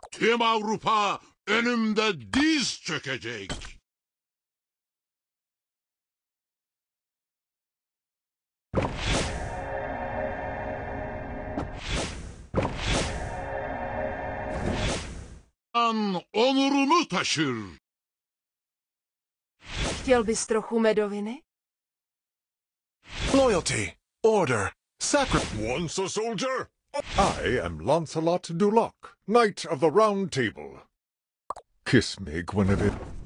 Tüm Avrupa önümde diz çökecek. Onurumu taşır. Chtěl bys trochu medoviny? Loyalty, order, sacrifice. Once a soldier, I am Lancelot du Lac, Knight of the Round Table. Kiss me, Guinevere.